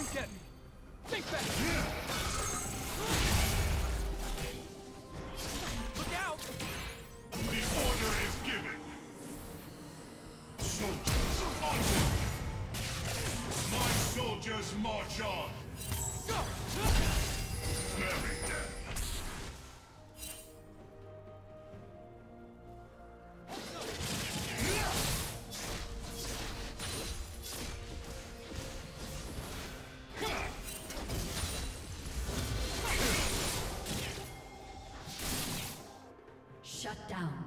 Don't get me! Think back! Look out! The order is given! Soldiers, onward! My soldiers march on! Go! Bury them! Shut down.